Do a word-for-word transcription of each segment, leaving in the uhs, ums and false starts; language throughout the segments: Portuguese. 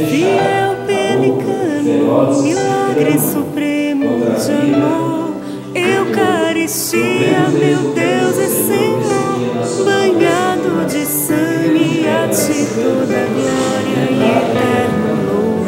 fiel pelicano, milagre supremo de amor, Eucaristia, meu Deus e Senhor, banhado de sangue, a ti toda glória e eterno louvor.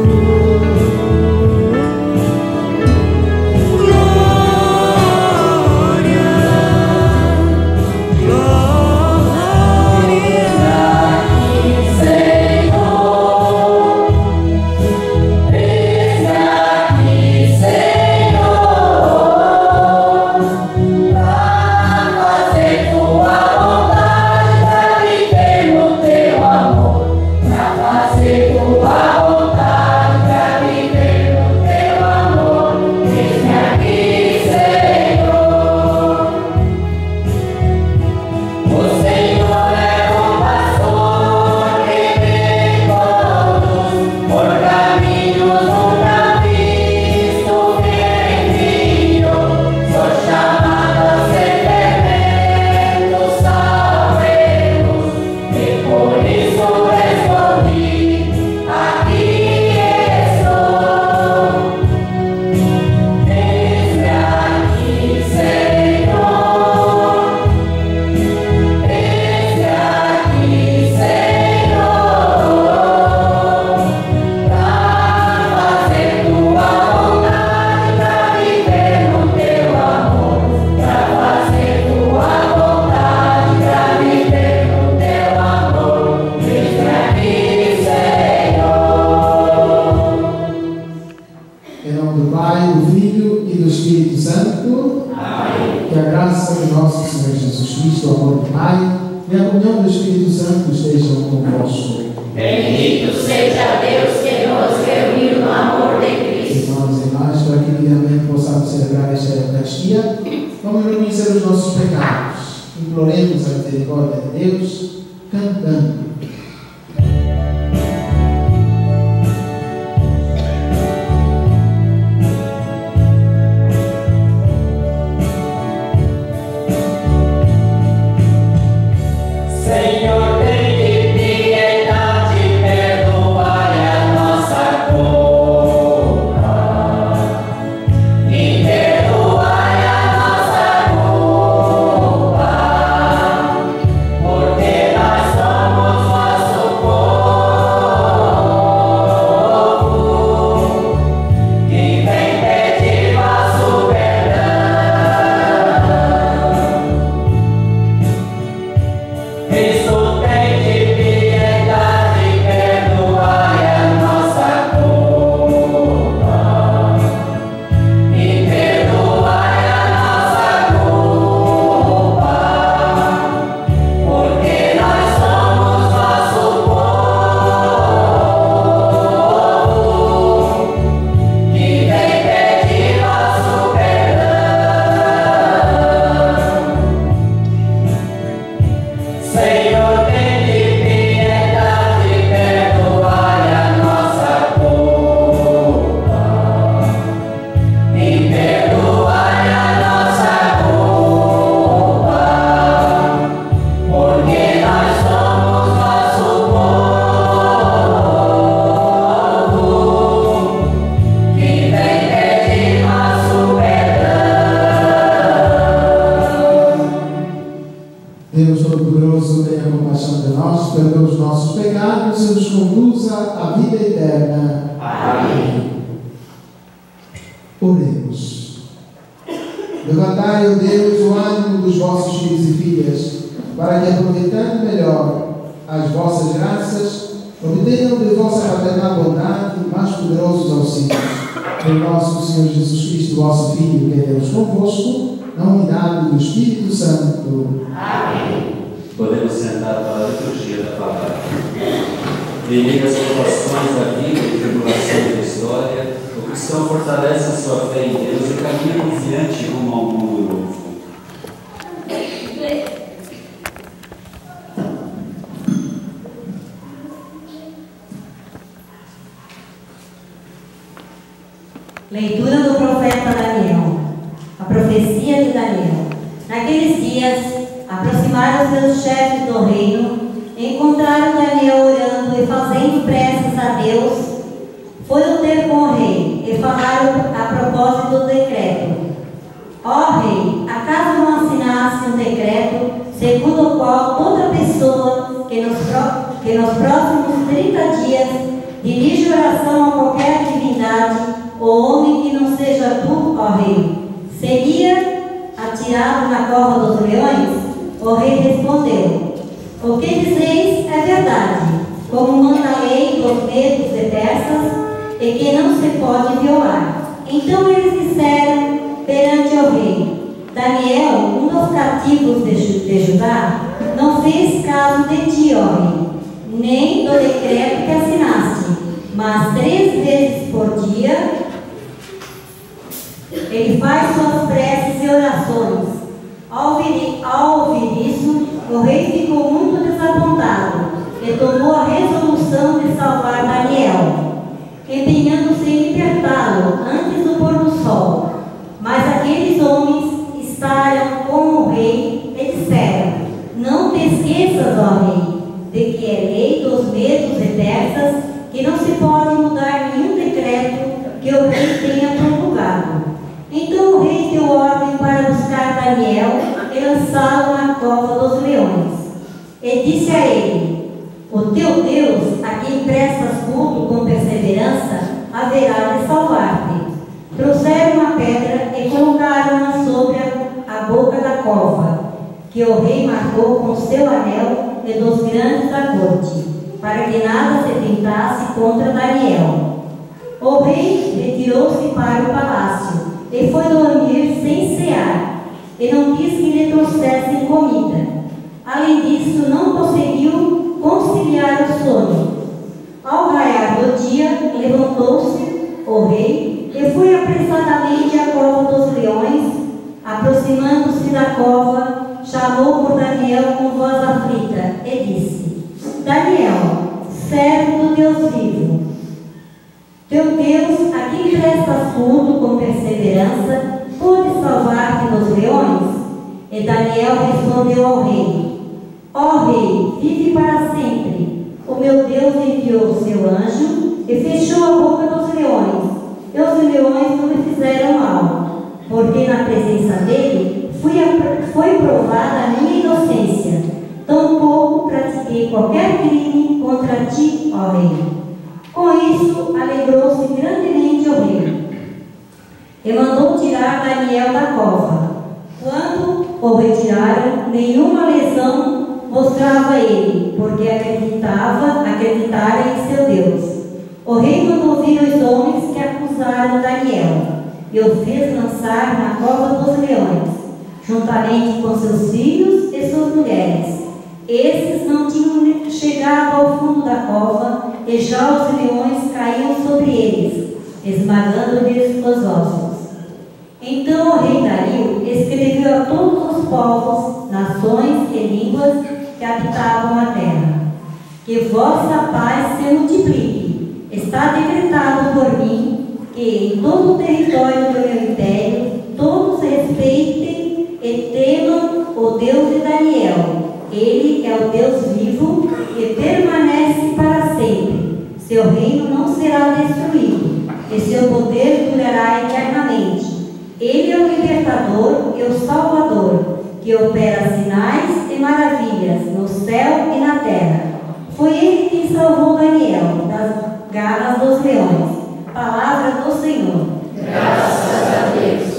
Leitura do profeta Daniel. A profecia de Daniel. Naqueles dias, aproximaram-se os chefes do reino Encontraram Daniel orando e fazendo preces a Deus. Foram ter com o rei e falaram a propósito do decreto. Ó rei, acaso não assinasse um decreto segundo o qual toda pessoa que nos, que nos próximos trinta dias dirige oração a qualquer divindade ou homem que não seja tu, ó rei, seria atirado na cova dos leões? O rei respondeu: o que dizeis é verdade, como manda a lei dos medos e persas, e que não se pode violar. Então eles disseram perante o rei: Daniel, um dos cativos de, de Judá, não fez caso de ti, ó rei, nem do decreto que assinaste, mas três vezes por dia ele faz suas preces e orações. Ao ouvir, ao ouvir isso, o rei ficou muito desapontado e tomou a resolução de salvar Daniel, empenhando-se em libertá-lo antes do pôr do sol. Mas aqueles homens estavam com o rei e disseram: não te esqueças, ó rei, de que é lei dos medos e persas que não se pode mudar nenhum decreto que o rei tenha promulgado. Então o rei deu ordem para buscar Daniel e lançá-lo na cova dos leões. E disse a ele: o teu Deus, a quem prestas culto com perseverança, haverá de salvar-te. Trouxeram uma pedra e colocaram-na sobre a, a boca da cova, que o rei marcou com seu anel e dos grandes da corte, para que nada se tentasse contra Daniel. O rei retirou-se para o palácio e foi dormir sem cear, e não quis que lhe trouxessem comida. Além disso, não conseguiu conciliar o sono. Ao raiar do dia, levantou-se o rei e foi apressadamente à cova dos leões. Aproximando-se da cova, chamou por Daniel com voz aflita e disse: Daniel, servo do Deus vivo, teu Deus, a quem prestas culto com perseverança, pode salvar-te dos leões? E Daniel respondeu ao rei: ó rei, vive para sempre. O meu Deus enviou o seu anjo e fechou a boca dos leões, e os leões não me fizeram mal, porque na presença dele fui a, foi provada a minha inocência. Tampouco pratiquei qualquer crime contra ti, ó rei. Com isso, alegrou-se grandemente o rei e mandou tirar Daniel da cova. Quando o retiraram, nenhuma lesão mostrava ele, porque acreditava, acreditara em seu Deus. O rei mandou vir os homens que acusaram Daniel e o fez lançar na cova dos leões, juntamente com seus filhos e suas mulheres. Esses não tinham chegado ao fundo da cova, e já os leões caíam sobre eles, esmagando-lhes os ossos. Então o rei Dario escreveu a todos os povos, nações e línguas que habitavam a terra: que vossa paz se multiplique. Está decretado por mim que em todo o território do meu império todos respeitem e temam o Deus de Daniel. Ele é o Deus vivo que permanece para sempre. Seu reino não será destruído e seu poder durará eternamente. Ele é o libertador e o salvador, que opera sinais e maravilhas no céu e na terra. Foi ele quem salvou Daniel das garras dos leões. Palavra do Senhor. Graças a Deus.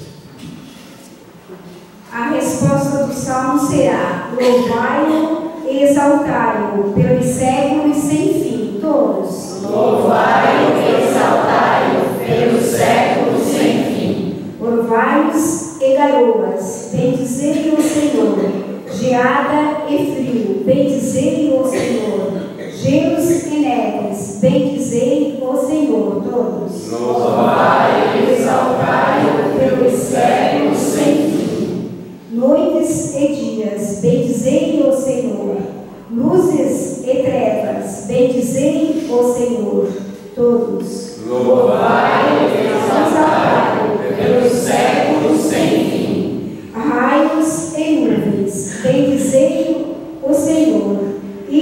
A resposta do salmo será: louvai-o e exaltai-o pelos séculos sem fim. Todos. Louvai-o e exaltai-o pelos séculos sem fim. Orvalhos e garoas, bendizei o Senhor. Geada e frio, bendizei o Senhor. Gelos e neves, bendizei o Senhor. Todos. Louvai-o e exaltai-o pelos séculos sem fim. Noites e dias, bendizei o Senhor. Luzes e trevas, bendizei o Senhor. Todos. Louvai-o e exaltai-o pelos séculos sem fim. Raios e nuvens, bendizei o Senhor. E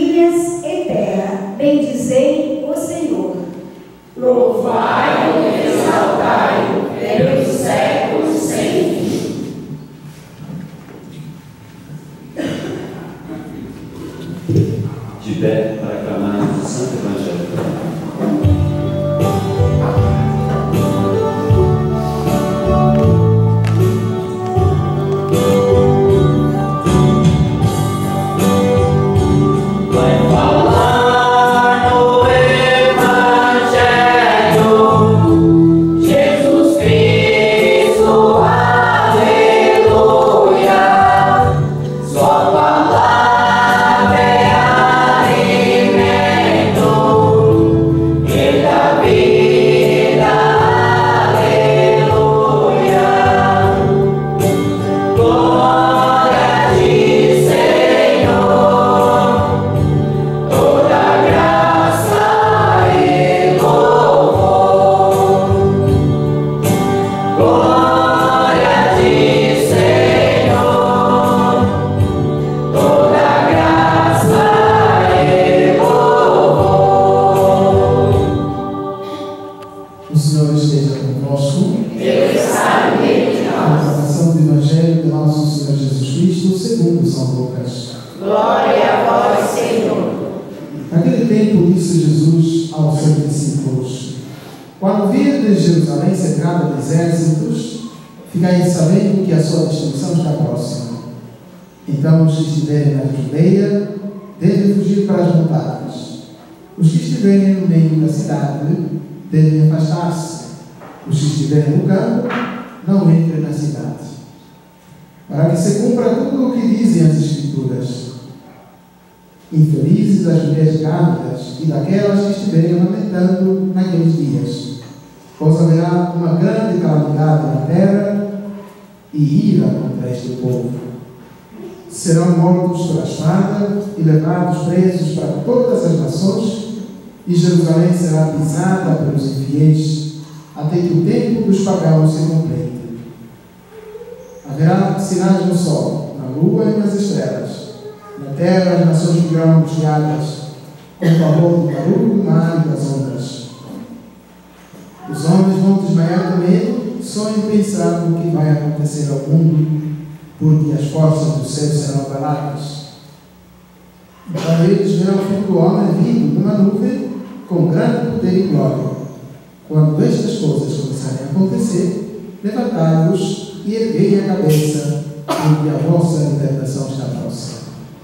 Quando virdes Jerusalém cercada de exércitos, ficai sabendo que a sua destruição está próxima. Então os que estiverem na Judeia devem fugir para as montanhas. Os que estiverem no meio da cidade devem afastar-se. Os que estiverem no campo não entrem na cidade. Para que se cumpra tudo o que dizem as Escrituras. Infelizes as mulheres grávidas e daquelas que estiverem amamentando naqueles dias, pois haverá uma grande calamidade na terra e ira contra este povo. Serão mortos pela espada e levados presos para todas as nações, e Jerusalém será pisada pelos infiéis, até que o tempo dos pagãos se complete. Haverá sinais no sol, na lua e nas estrelas. Na terra as nações ficarão angustiadas, com o pavor do barulho do mar e das ondas. Os homens vão desmaiar de medo só em pensar no que vai acontecer ao mundo, porque as forças do céu serão abaladas. Então eles verão o Filho do Homem vindo numa nuvem com grande poder e glória. Quando estas coisas começarem a acontecer, levantai-vos e erguei a cabeça, porque a vossa libertação está próxima.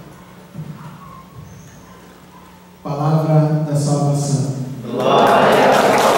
Palavra da salvação. Glória a Deus.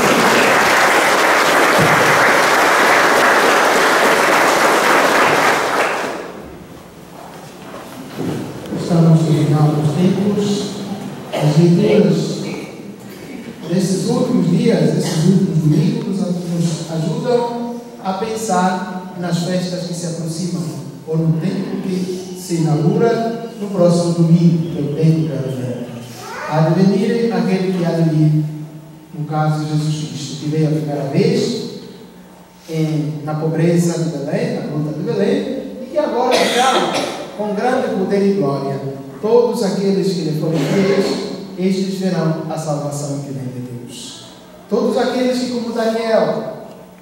Estamos no final dos tempos. As leituras desses últimos dias, desses últimos domingos, nos ajudam a pensar nas festas que se aproximam, ou no tempo que se inaugura no próximo domingo, que é o tempo da Advento. Há de venir aquele que há de vir, no caso de Jesus Cristo, que veio a primeira vez em, na pobreza de Belém, na gruta de Belém, e que agora virá com grande poder e glória. Todos aqueles que lhe forem fiéis, estes verão a salvação que vem de Deus. Todos aqueles que, como Daniel,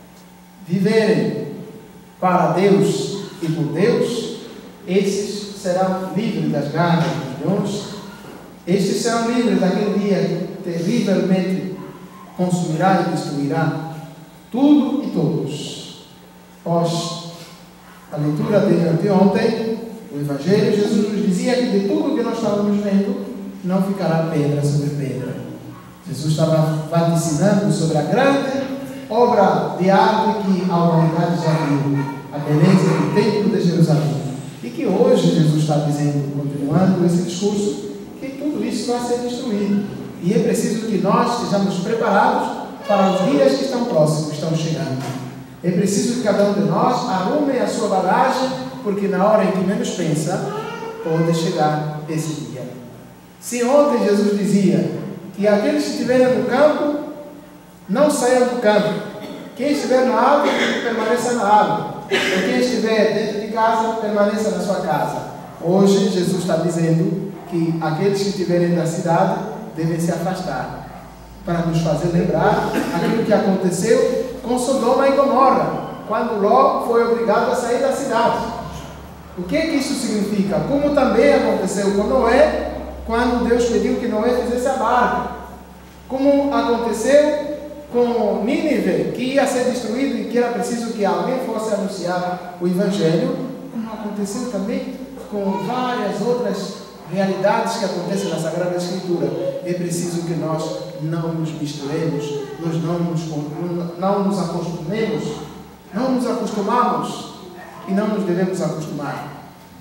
viverem para Deus e por Deus, estes serão livres das garras dos leões. Estes serão livres daquele dia que terrivelmente consumirá e destruirá tudo e todos. Após a leitura de anteontem, o Evangelho, Jesus nos dizia que de tudo que nós estávamos vendo, não ficará pedra sobre pedra. Jesus estava vaticinando sobre a grande obra de arte que a humanidade já viu, a beleza do templo de Jerusalém. E que hoje Jesus está dizendo, continuando esse discurso, que tudo isso vai ser destruído. E é preciso que nós estejamos preparados para os dias que estão próximos, que estão chegando. É preciso que cada um de nós arrume a sua bagagem, porque na hora em que menos pensa, pode chegar esse dia. Se ontem Jesus dizia que aqueles que estiverem no campo, não saiam do campo. Quem estiver na árvore, permaneça na árvore. E quem estiver dentro de casa, permaneça na sua casa. Hoje, Jesus está dizendo que aqueles que estiverem na cidade devem se afastar, para nos fazer lembrar aquilo que aconteceu com Sodoma e Gomorra, quando Ló foi obrigado a sair da cidade. O que, que isso significa? Como também aconteceu com Noé, quando Deus pediu que Noé fizesse a barca. Como aconteceu com Nínive, que ia ser destruído e que era preciso que alguém fosse anunciar o Evangelho. Como aconteceu também com várias outras realidades que acontecem na Sagrada Escritura. É preciso que nós não nos misturemos, nós não nos, não nos acostumemos, não nos acostumamos e não nos devemos acostumar.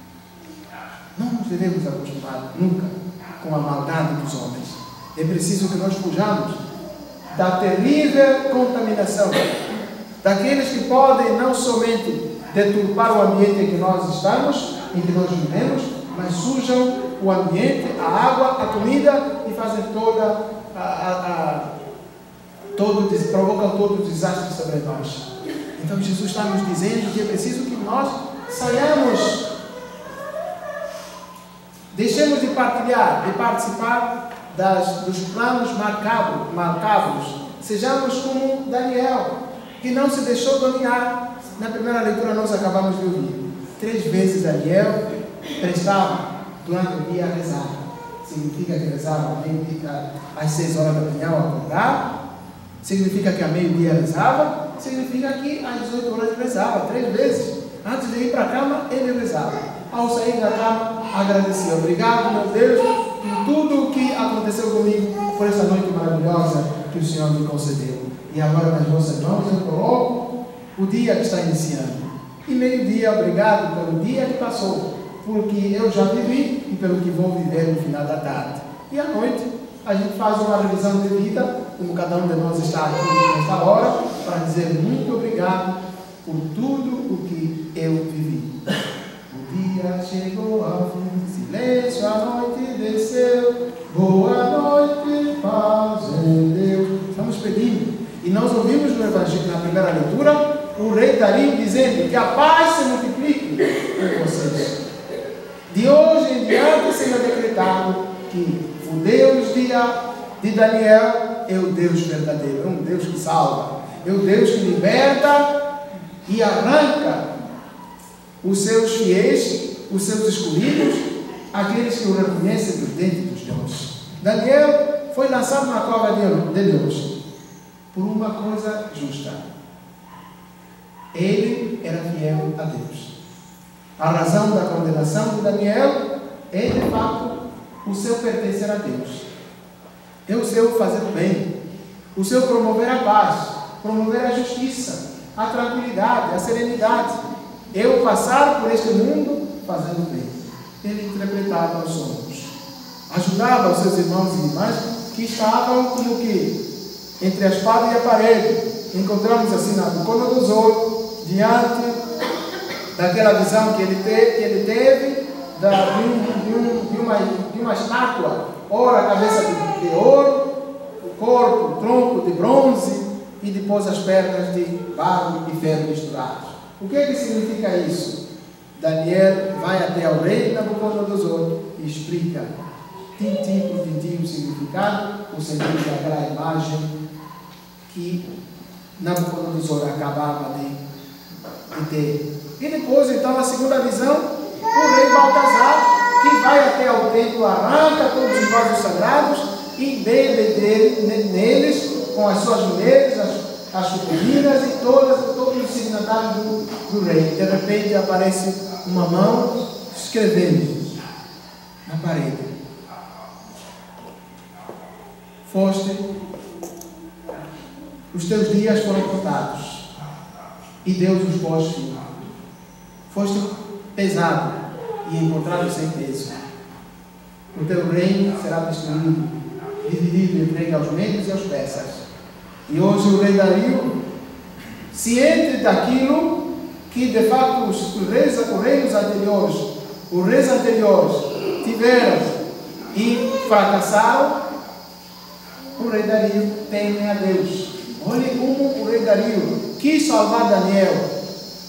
Não nos devemos acostumar nunca com a maldade dos homens. É preciso que nós fujamos da terrível contaminação, daqueles que podem não somente deturpar o ambiente em que nós estamos, em que nós vivemos, mas sujam o ambiente, a água, a comida e fazem toda a, a, a todo, provocam todo o desastre sobre nós. Então Jesus está nos dizendo que é preciso que nós saiamos, deixemos de partilhar, de participar das, dos planos marcados, marcados. Sejamos como Daniel, que não se deixou dominar. Na primeira leitura nós acabamos de ouvir. Três vezes Daniel prestava durante o dia a rezar. Significa que rezava às seis horas da manhã ao acordar, Significa que a meio-dia rezava, significa que às dezoito horas rezava, três vezes. Antes de ir para a cama, ele rezava. Ao sair da cama, agradecia. Obrigado, meu Deus, por tudo o que aconteceu comigo, por essa noite maravilhosa que o Senhor me concedeu. E agora, nas vossas mãos, eu coloco o dia que está iniciando. E meio-dia, obrigado pelo dia que passou, porque eu já vivi e pelo que vou viver no final da tarde. E à noite, a gente faz uma revisão de vida, como cada um de nós está aqui nesta hora, para dizer muito obrigado por tudo o que eu vivi. O dia chegou ao fim, silêncio, a noite desceu, boa noite, paz em Deus. Estamos pedindo. E nós ouvimos no Evangelho, na primeira leitura, o rei Dario dizendo que a paz se multiplique com vocês. De hoje em diante seja decretado que o Deus de, de Daniel é o Deus verdadeiro, é um Deus que salva, é o Deus que liberta e arranca os seus fiéis, os seus escolhidos, aqueles que o reconhecem dos dentes dos deuses. Daniel foi lançado na cova de Deus por uma coisa justa. Ele era fiel a Deus. A razão da condenação de Daniel é, de fato, o seu pertencer a Deus. É o seu fazer o bem, o seu promover a paz, promover a justiça, a tranquilidade, a serenidade. É o passar por este mundo fazendo o bem. Ele interpretava os sonhos, ajudava os seus irmãos e irmãs que estavam como que entre a espada e a parede. Encontramos assim Nabucodonosor diante daquela visão que ele, te, que ele teve da, de, um, de, um, de, uma, de uma estátua, ora a cabeça de, de ouro, o corpo, o tronco de bronze e depois as pernas de barro e ferro misturados. O que é que significa isso? Daniel vai até ao rei Nabucodonosor e explica tintim por tintim o significado, o sentido daquela imagem que Nabucodonosor acabava de, de ter. E depois, então, a segunda visão, o rei Baltazar, que vai até ao templo, arranca todos os vasos sagrados e bebe dele, neles, com as suas mulheres, as, as suculinas e todas, todos os signatários do, do rei. De repente aparece uma mão escrevendo na parede: foste, os teus dias foram contados e Deus os pôs fim. Foste pesado e encontrado sem peso. O teu reino será destruído, dividido e entregue aos medos e aos persas. E hoje o rei Dario, ciente daquilo que de fato os, os, reis, os reinos anteriores, os reis anteriores tiveram e fracassaram, o rei Dario teme a Deus. Olhe como o rei Dario quis salvar Daniel.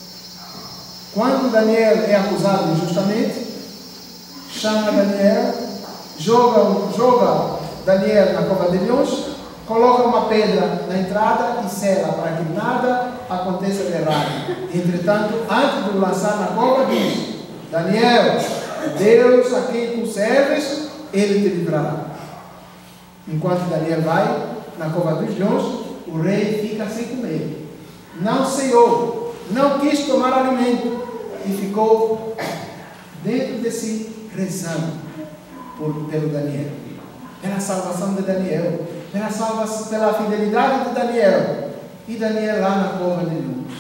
Quando Daniel é acusado injustamente, chama Daniel, joga, joga Daniel na cova de leões, coloca uma pedra na entrada e sela para que nada aconteça de errado. Entretanto, antes de o lançar na cova, diz: Daniel, Deus a quem tu serves, ele te livrará. Enquanto Daniel vai na cova dos leões, o rei fica sem comer. Não ceiou, não quis tomar alimento e ficou dentro de si rezando por, pelo Daniel, pela salvação de Daniel, pela, salvação, pela fidelidade de Daniel. E Daniel lá na cova de leões,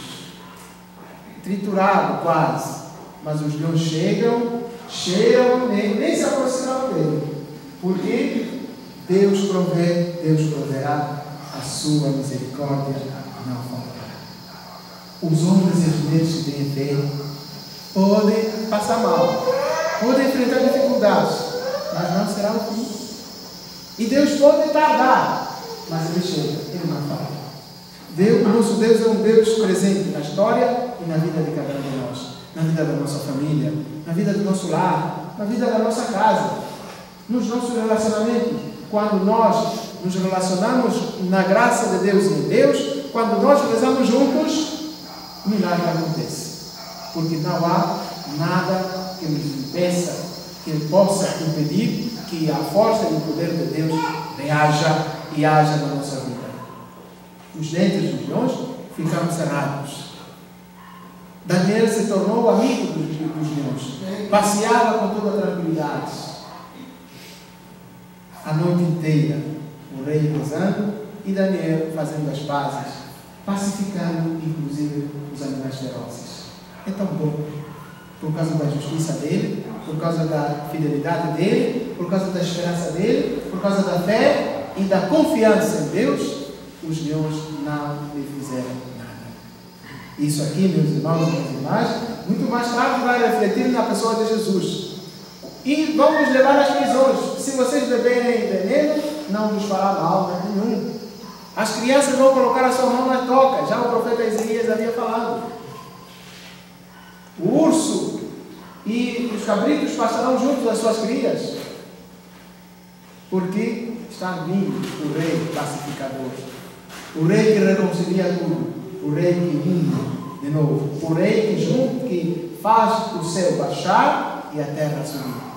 triturado quase, mas os leões chegam, cheiram, nem, nem se aproximam dele, porque Deus provê, Deus proverá, a sua misericórdia não faltará. Os homens e as mulheres que têm fé podem passar mal, podem enfrentar dificuldades, mas não será o fim. E Deus pode tardar, mas Ele chega, Ele não falta. Deus, o nosso Deus é um Deus presente na história e na vida de cada um de nós, na vida da nossa família, na vida do nosso lar, na vida da nossa casa, nos nossos relacionamentos. Quando nós nos relacionamos na graça de Deus e em Deus, quando nós rezamos juntos, o milagre acontece. Porque não há nada que nos impeça, que possa impedir que a força e o poder de Deus reaja e haja na nossa vida. Os dentes dos leões ficaram cerrados. Daniel se tornou amigo dos, dos leões. Passeava com toda tranquilidade. A noite inteira, o rei rezando e Daniel fazendo as pazes, pacificando inclusive os animais ferozes. É tão bom, por causa da justiça dele, por causa da fidelidade dele, por causa da esperança dele, por causa da fé e da confiança em Deus, os leões não lhe fizeram nada. Isso aqui, meus irmãos e minhas irmãs, muito mais tarde vai refletir na pessoa de Jesus. E vamos levar às prisões. Se vocês beberem veneno, não vos fará mal nenhum. As crianças vão colocar a sua mão na toca. Já o profeta Isaías havia falado. O urso e os cabritos passarão juntos às suas crias. Porque está vindo o rei pacificador. O rei que reconcilia tudo. O rei que une de novo. O rei que, junto, que faz o céu baixar e a terra subir.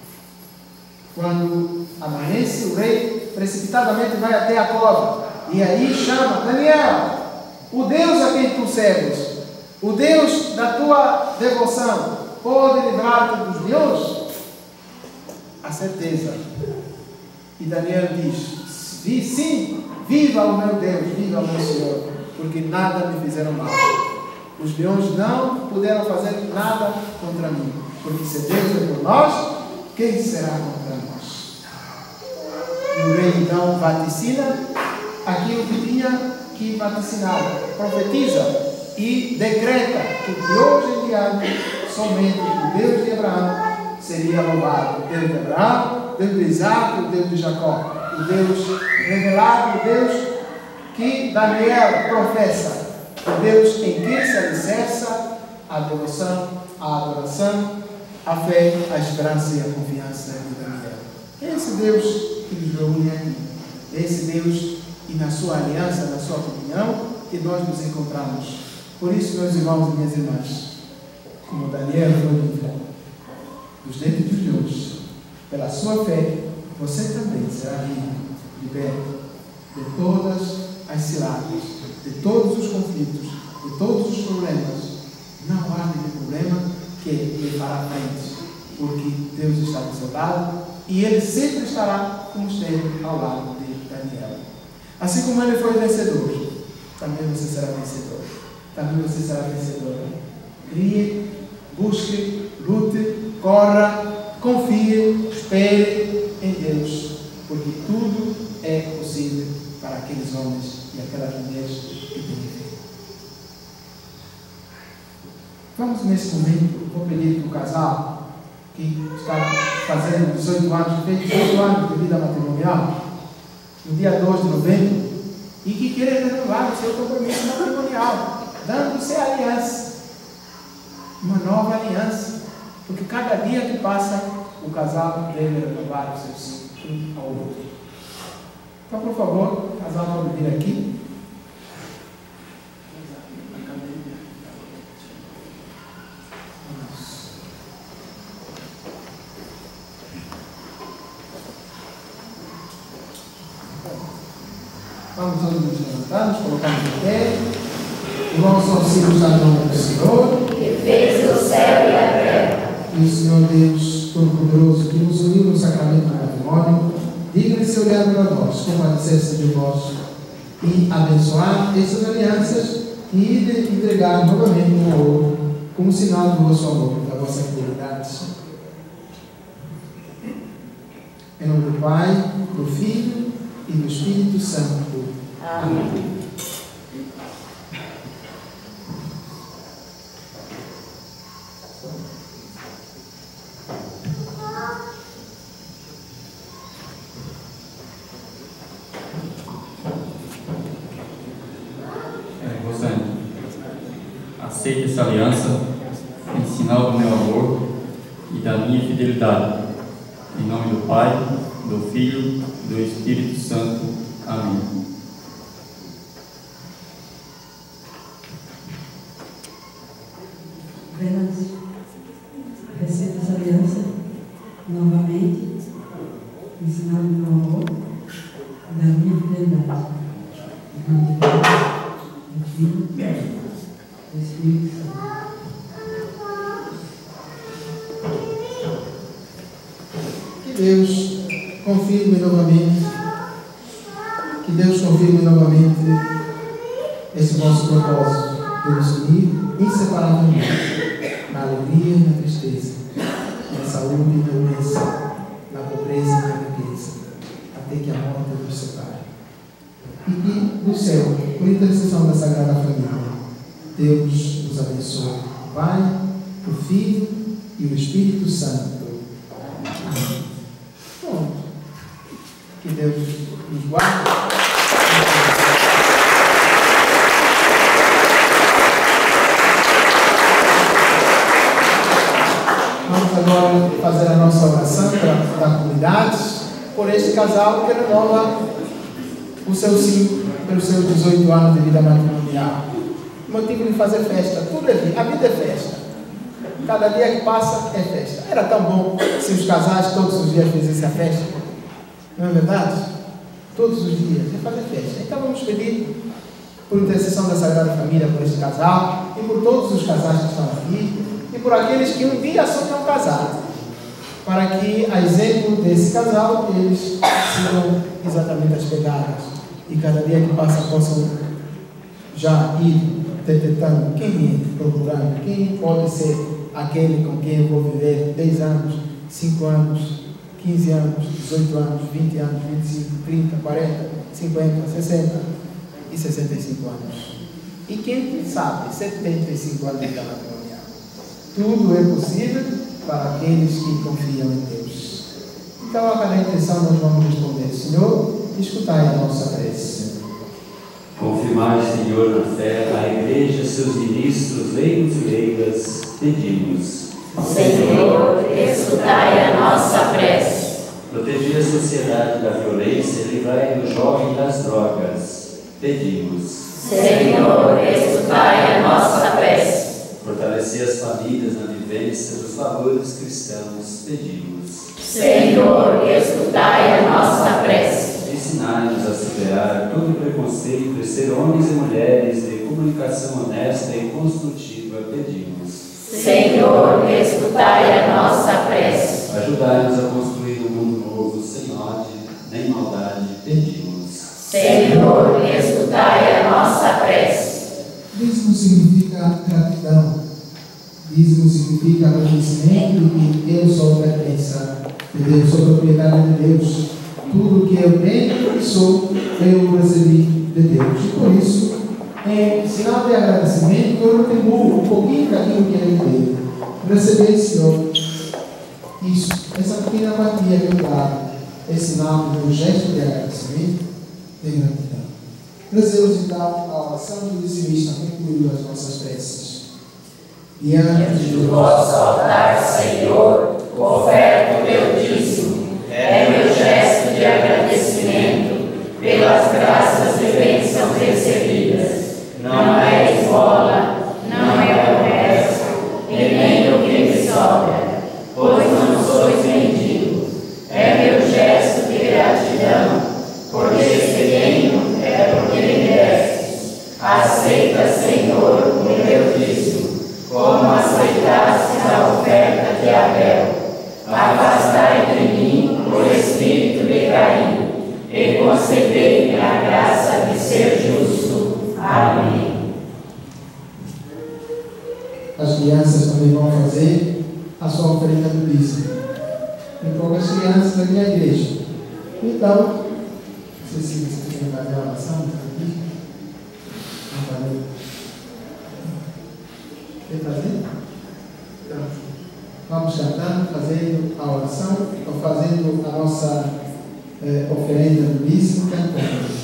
Quando amanhece, o rei precipitadamente vai até a cova. E aí chama: Daniel, o Deus a quem tu serves, o Deus da tua devoção, pode livrar-te dos leões? A certeza. E Daniel diz: sim, viva o meu Deus, viva o meu Senhor, porque nada me fizeram mal. Os leões não puderam fazer nada contra mim, porque se Deus é por nós, quem será contra nós? E o rei então vaticina aquilo que tinha que vaticinar, profetiza e decreta que de hoje em diante somente o Deus de Abraão seria louvado. O Deus de Abraão, o Deus de Isaac, o Deus de Jacó, o Deus revelado, o Deus que Daniel professa, o Deus em que se alicerça a devoção, a adoração, a fé, a esperança e a confiança de Daniel. É esse Deus que nos reúne aqui. É esse Deus e na sua aliança, na sua comunhão, que nós nos encontramos. Por isso, meus irmãos e minhas irmãs, como Daniel foi livre dos dentes dos leões, pela sua fé, você também será livre, liberto de todas as ciladas, de todos os conflitos, de todos os problemas. Não há nenhum problema que lhe fará frente, porque Deus está do seu lado e Ele sempre estará como esteve ao lado de Daniel. Assim como ele foi vencedor, também você será vencedor. Também você será vencedora. Crie, busque, lute, corra, confie, espere em Deus, porque tudo é possível para aqueles homens e aquelas mulheres que têm fé. Vamos nesse momento, vou pedir para o casal que está fazendo dezoito anos, fez dezoito anos de vida matrimonial, no dia dois de novembro, e que queira renovar o seu compromisso matrimonial, dando-se aliança, uma nova aliança, porque cada dia que passa, o casal deve renovar o seu sim um ao outro. Então, por favor, o casal pode vir aqui. Vamos todos nos levantar, nos colocarmos de pé. Irmãos, auxílios da mão do Senhor, que fez o céu e a terra. E o Senhor Deus Todo-Poderoso, que nos uniu no sacramento do matrimônio, digna-se olhar para nós, compadecer-se de vós e abençoar essas alianças e de entregar novamente um ao outro, como sinal do vosso amor, da vossa fidelidade. Em nome do Pai, do Filho e do Espírito Santo. Amém. Aceite essa aliança em sinal do meu amor e da minha fidelidade. Em nome do Pai, do Filho e do Espírito Santo. Amém. Apenas recebo essa aliança novamente em sinal do meu amor e da minha fidelidade. Em nome do Pai, Deus confirme novamente, que Deus confirme novamente esse vosso propósito de nos unir inseparavelmente, na alegria e na tristeza, na saúde e na doença, na pobreza e na riqueza, até que a morte nos separe. E que do céu, por intercessão da Sagrada Família, Deus nos abençoe, o Pai, o Filho e o Espírito Santo. Amém. Pronto. Que Deus nos guarde. Vamos agora fazer a nossa oração da, da comunidade por este casal que renova o seu sim pelos seus dezoito anos de vida matrimonial. Motivo de fazer festa, tudo é vida, a vida é festa. Cada dia que passa é festa. Era tão bom se os casais todos os dias fizessem a festa. Não é verdade? Todos os dias, é fazer festa. Então vamos pedir por intercessão da Sagrada Família por este casal e por todos os casais que estão aqui e por aqueles que um dia sonham casar, para que, a exemplo desse casal, eles sigam exatamente as pegadas e cada dia que passa possam já ir detectando quem é, procurando, quem pode ser aquele com quem eu vou viver dez anos, cinco anos, quinze anos, dezoito anos, vinte anos, vinte e cinco, trinta, quarenta, cinquenta, sessenta e sessenta e cinco anos. E quem sabe, setenta e cinco anos de vida matrimonial. Tudo é possível para aqueles que confiam em Deus. Então, a cada intenção nós vamos responder: Senhor, escutai a nossa prece. Confirmai, Senhor, na fé a Igreja, seus ministros, leigos e leigas, pedimos. Senhor, escutai a nossa prece. Protegei a sociedade da violência e livrai o jovem das drogas, pedimos. Senhor, escutai a nossa prece. Fortalecer as famílias na vivência dos valores cristãos, pedimos. Senhor, escutai a nossa prece. Ensinai-nos a superar todo preconceito e ser homens e mulheres de comunicação honesta e construtiva, pedimos. Senhor, escutai a nossa prece. Ajudai-nos a construir um mundo novo, sem ódio nem maldade, pedimos. Senhor, escutai a nossa prece. Dízimo significa gratidão. Dízimo significa reconhecimento de que eu sou pertença de Deus, sou propriedade de Deus. Tudo que eu tenho e sou, eu recebi de Deus. E por isso, em sinal de agradecimento, eu retribuo um pouquinho daquilo que Ele deu. Receber, Senhor, isso, essa pequena quantia que eu dava, é sinal do meu gesto de agradecimento, de gratidão. Rezemos então a oração do dizimista, concluindo as nossas preces. Diante do vosso altar, Senhor, oferto o meu dízimo. É meu gesto de agradecimento pelas graças e bênçãos recebidas. Não é esmola, não é o resto, e nem o que me sobra, pois não sois mendigo. É meu gesto de gratidão, porque se tenho é porque me destes. Aceita, Senhor, o meu dízimo, como aceitaste a oferta de Abel. Afastai de mim o espírito de Caim e concedei-me a graça de ser justo. Amém. As crianças também vão fazer a sua oferta do dízimo. Tem poucas crianças na minha igreja. Então, não sei se vocês querem fazer a oração aqui. Vamos fazer. Quer fazer? Então, vamos cantando, fazendo a oração, ou fazendo a nossa eh, oferenda do dízimo, cantando.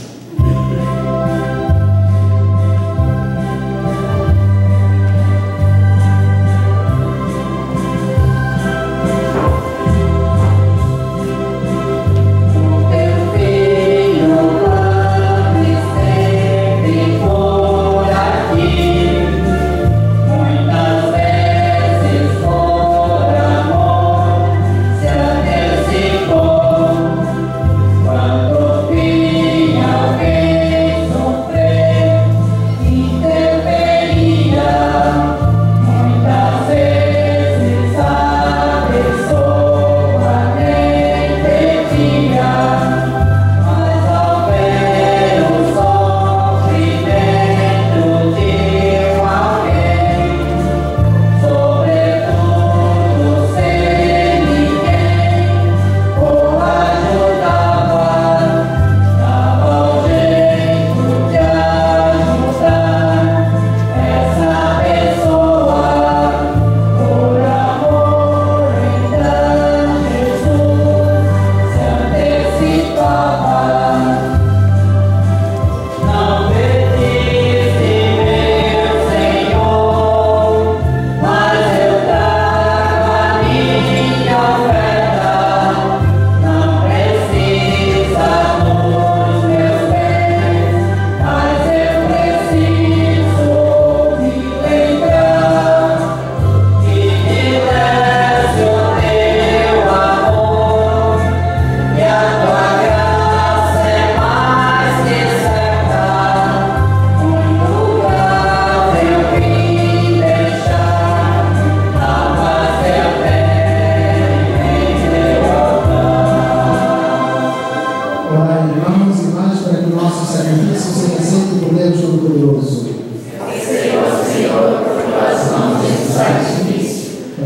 Quando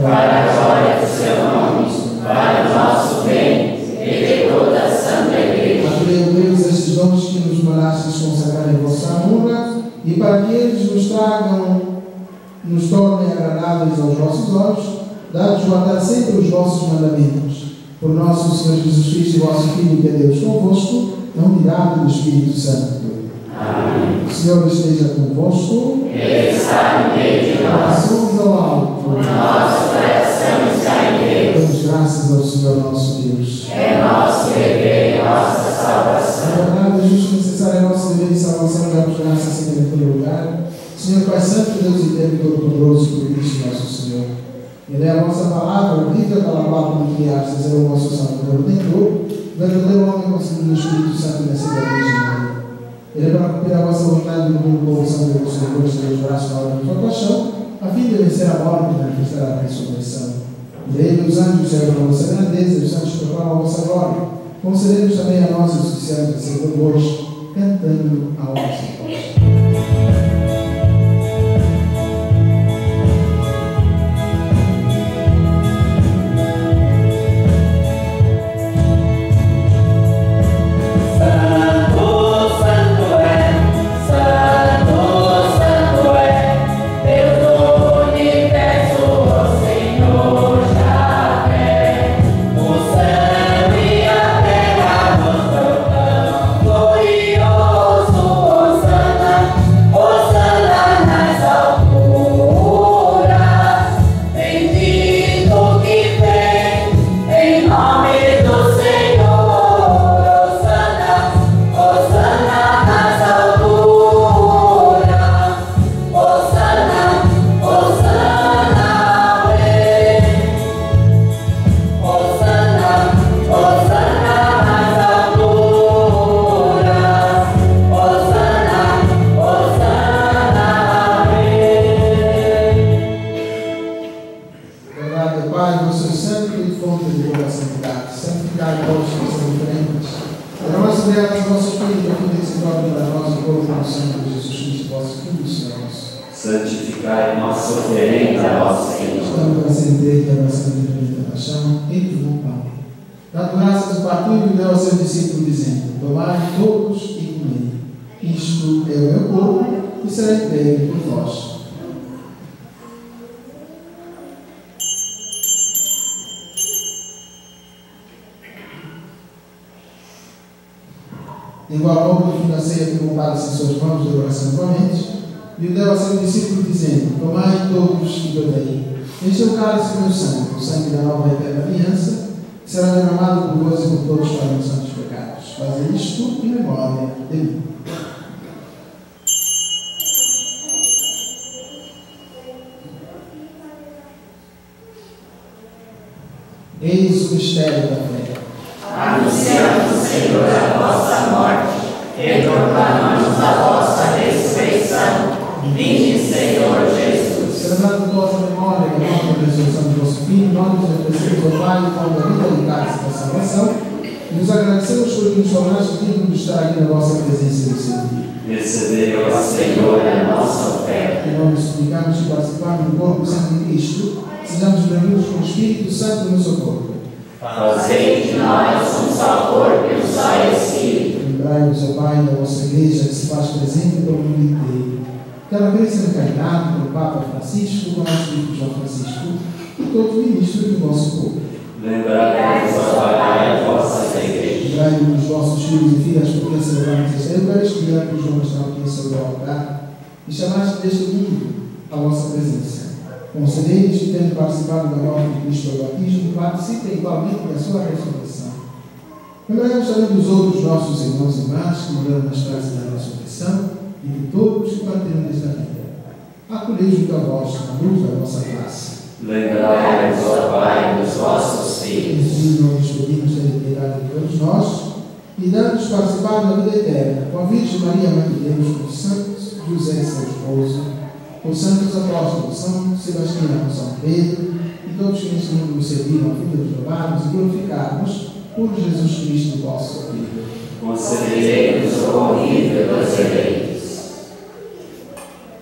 para a glória do seu nome, para o nosso bem e de toda a Santa Igreja. Acolhei, Deus, estes dons que nos manastes consagrar em vossa honra, e para que eles nos tragam, nos tornem agradáveis aos vossos olhos, dá-nos guardar sempre os vossos mandamentos. Por nosso Senhor Jesus Cristo, vosso Filho, que é Deus convosco, na unidade do Espírito Santo. Amém. O Senhor esteja convosco. Ele está no meio de nós. Passamos ao alto. O nosso coração está em Deus. Damos graças ao Senhor nosso Deus. É nosso dever e nossa salvação. A verdade, justo e necessário é nosso dever e salvação, damos graças sempre em todo lugar. Senhor Pai Santo, Deus eterno e todo-poderoso, por Cristo nosso Senhor. Ele é a vossa palavra, viva pela qual como criastes, é o vosso Salvador, Redentor, verdadeiro homem concebido no Espírito Santo e nascido da Virgem Maria. Ele é para cumprir a vossa vontade no mundo povo santo e dos depois de Deus braço na hora da tua paixão, a fim de vencer a morte e manifestar a ressurreição. E ele, os anjos, servem a vossa grandeza, e os santos proclamam a vossa glória. Concedemos também a nós, os oficiais da Senhor, hoje, cantando a vossa voz. Santificai nossa oferenda a vosso Senhor. Estamos para acender que a nossa bendita paixão, entre o pão. Dando graças ao partilho, deu ao seu discípulo, dizendo: tomai todos e comei. Isto é o meu corpo, que será entregue por vós. Em igual modo, no fim da ceia, que o Padre sem suas mãos, deu oração novamente, e o deu ao seu discípulo, dizendo: tomai todos e bebei. Este é o cálice do meu sangue, o sangue da nova e eterna aliança, que será derramado por vós e por todos para a remissão dos pecados. Fazei isto em memória de mim. Eis o mistério da fé. Anunciamos, Senhor, a vossa morte e proclamamos a vossa ressurreição. Vinde, Senhor Jesus. Celebrando vossa memória e a morte e ressurreição do vosso Filho, nós nos oferecemos ao Pai com a vida e cálice da salvação e nos agradecemos por nos tornaste dignos de estar aqui na vossa presença e no seu dia. Recebei, ó Senhor, a nossa oferta. E nós nos suplicamos que participamos do corpo e sangue de Cristo, sejamos reunidos com o Espírito Santo no seu corpo. Fazei de nós um só corpo e um só Espírito. Lembrai-vos, ó Pai, da vossa Igreja que se faz presente pelo mundo inteiro. Cada vez sendo encarnado pelo Papa Francisco, com o nosso Bispo João Francisco e todos os ministros do vosso povo. Lembrai-vos, ó Pai, a vossa Igreja. Lembrai-vos dos vossos filhos e filhas, porque celebramos esta Eucaristia, que os homens estão aqui sobre o altar, e chamaste deste mundo a vossa presença. Concedei-lhes que, tendo participado da morte de Cristo ao batismo, participem igualmente da sua ressurreição. Lembramos também dos outros nossos irmãos e irmãs que morreram nas casas da ressurreição e de todos que partiram desta vida. Acolhei junto a vós, na luz da vossa graça. Lembrai-vos, ó Pai, dos vossos filhos. E nos pedimos a piedade de todos nós e dá-nos participar da vida eterna com a Virgem Maria, Mãe de Deus, com os santos José, seu esposo, com os santos apóstolos, São Sebastião, São Pedro e todos que neste mundo nos serviram a vida dos louvados e glorificados por Jesus Cristo, vosso Filho. Concedei-nos o convívio dos eleitos.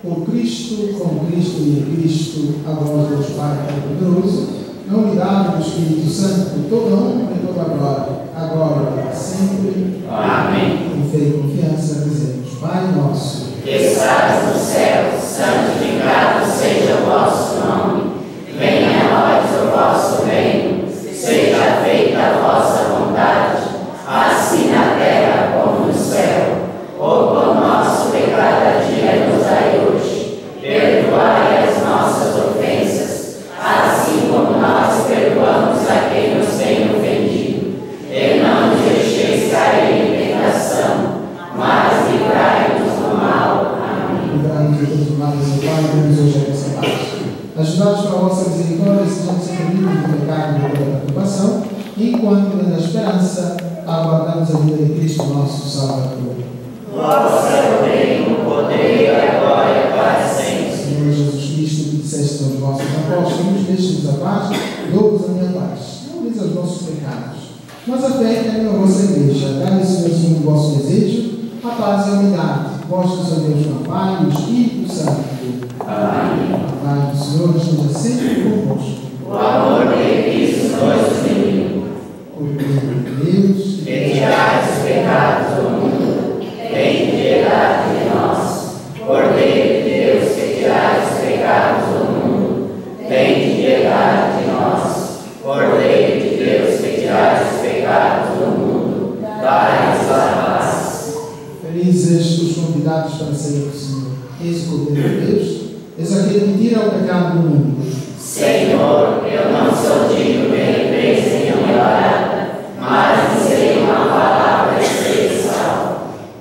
por Cristo, com Cristo e em Cristo, a vós, Deus Pai Todo-Poderoso, na unidade do Espírito Santo, por toda honra e toda glória, agora e para sempre. Amém. Com fé e confiança, dizemos: Pai nosso, que estás no céu, santificado seja o vosso nome. Venha a nós o vosso reino. Seja feita a vossa vontade, assim na terra como no céu. O pão nosso de cada dia nos dai hoje. Perdoai as nossas ofensas, assim como nós perdoamos a quem nos tem ofendido. E não nos deixeis cair em tentação, mas livrai-nos do mal. Amém. livrai-nos de todos os males, e guardai-nos hoje a vossa paz. Ajudados pela vossa misericórdia, sejamos sempre livres do pecado e de toda preocupação, enquanto na esperança aguardamos a vida de Cristo, nosso Salvador. Vosso é o reino, o poder e a glória para sempre. Senhor Jesus Cristo, que disseste aos vossos apóstolos: deixe-nos a paz, dou-vos a minha paz. Não olheis aos nossos pecados, mas a fé que é a vossa igreja. Dai-lhe, Senhor, assim, o vosso desejo, a paz e a unidade. Vós que sois Deus, o Pai e o Espírito Santo. Amém. A paz do Senhor esteja sempre convosco. O amor de Cristo nos uniu. O poder de Deus, Que tirais os pecados do mundo, tem piedade de nós. Cordeiro de Deus, que tirais os pecados do mundo, tem piedade de nós. Cordeiro de Deus, que tirais os pecados do mundo, dai-nos a paz. felizes os convidados para sair do Senhor. Eis o Cordeiro de Deus, eis aquele que tira o pecado do mundo. Senhor, eu não sou digno de repreender em minha morada, mas dizei uma palavra e serei salvo.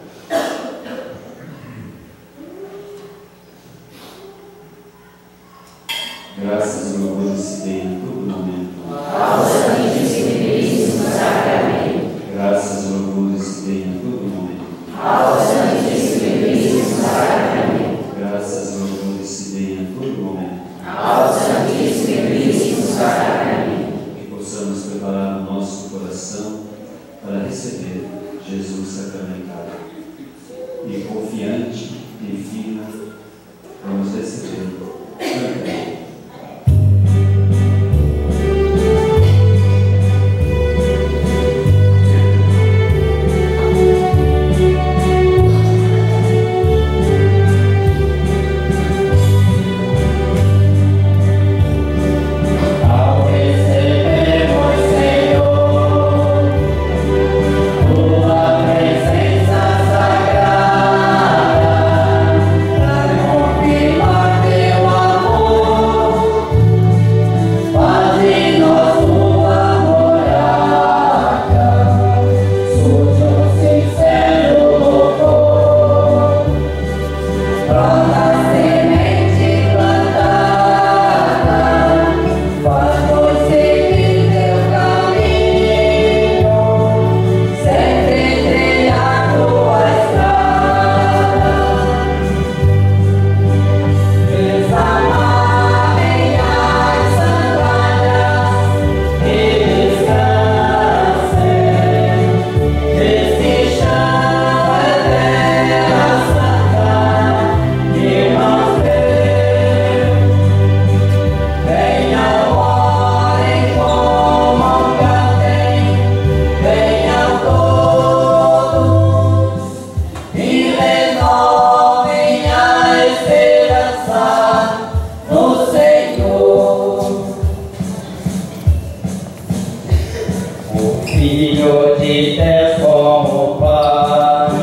Graças e louvores se deem em todo momento Ao Santíssimo e Puríssimo Sacramento. Graças e louvores se deem em todo momento Ao Santíssimo e Puríssimo Sacramento. Graças e louvores se deem em todo momento Ao Santíssimo e Puríssimo Sacramento. que possamos preparar o nosso coração para receber Jesus sacramentado. E confiante e firme, vamos recebê-lo. Amém. Ao recebermos, Senhor, tua presença sagrada, para confirmar teu amor, faze-nos tua morada, surge um sincero louvor, pronta semente plantada, vamos seguir teu caminho, sempre trilhar tua estrada. Desamarrem as sandálias e descansem, este chão é terra santa, irmãos meus. Venham, orem, comam, cantem, venham todos e renovem a esperança no Senhor. O Filho de Deus com o Pai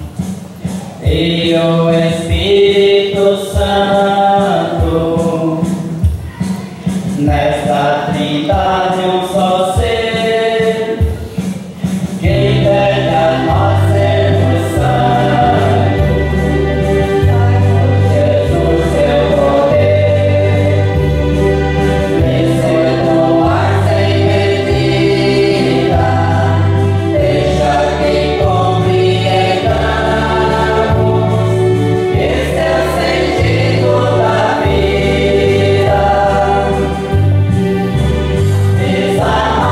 e o Espírito Santo, nesta trindade um só ser, que impede a nós sermos santos. Jesus, seu poder, descer no ar sem medida, deixa que compreendamos esse é o sentido da vida. Desamarrem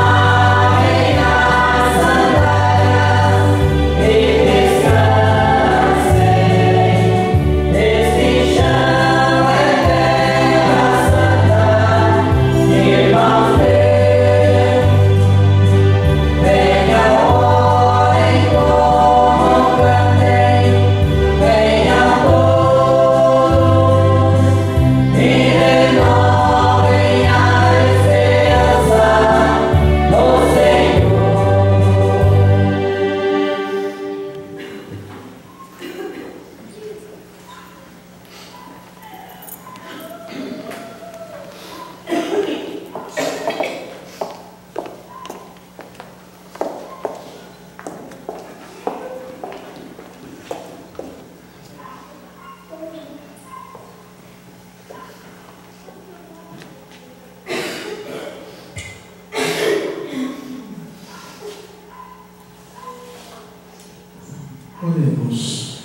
Oremos.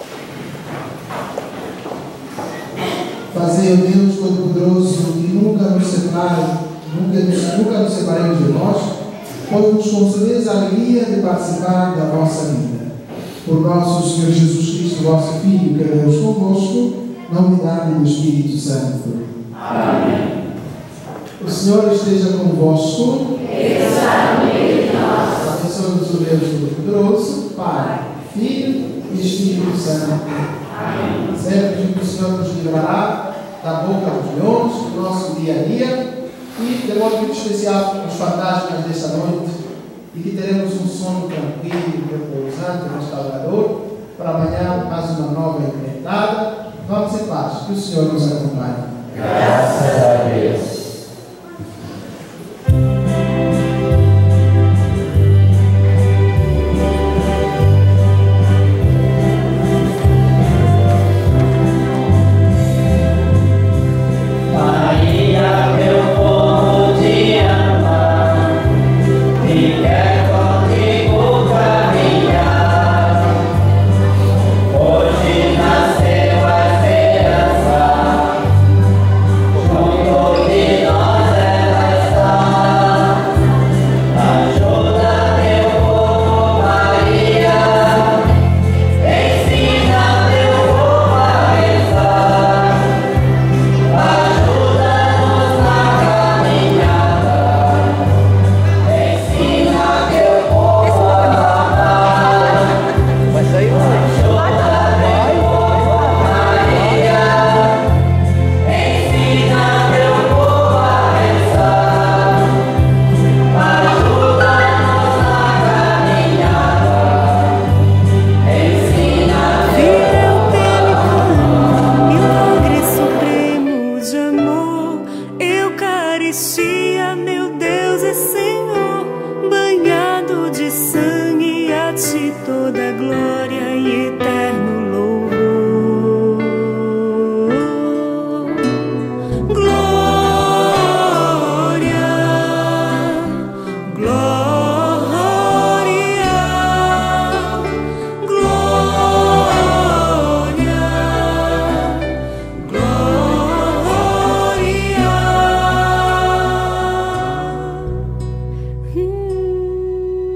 Fazei, ó Deus Todo-Poderoso, que nunca nos separe, nunca nos, nunca nos separemos de vós, pois nos concedeis a alegria de participar da vossa vida. Por nosso Senhor Jesus Cristo, vosso Filho, que é Deus convosco, na unidade do Espírito Santo. Amém. O Senhor esteja convosco. Ele está no meio de nós. Abençoe-nos o Deus Todo-Poderoso, Pai, Filho e Espírito Santo. Amém. Sempre que o Senhor nos livrará da boca dos leões, do nosso dia a dia, e de modo muito especial os fantasmas desta noite, e que teremos um sono tranquilo, repousante, restaurador, para amanhã mais uma nova empreitada. Vamos em paz, que o Senhor nos acompanhe. Graças a Deus.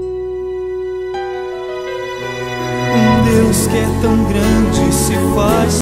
Que é tão grande se faz